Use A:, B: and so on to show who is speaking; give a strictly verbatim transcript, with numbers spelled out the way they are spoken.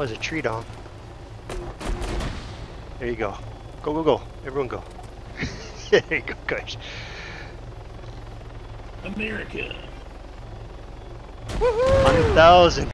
A: was a tree dom. There you go. Go, go, go. Everyone go. There you go, guys.
B: America.
A: one thousand.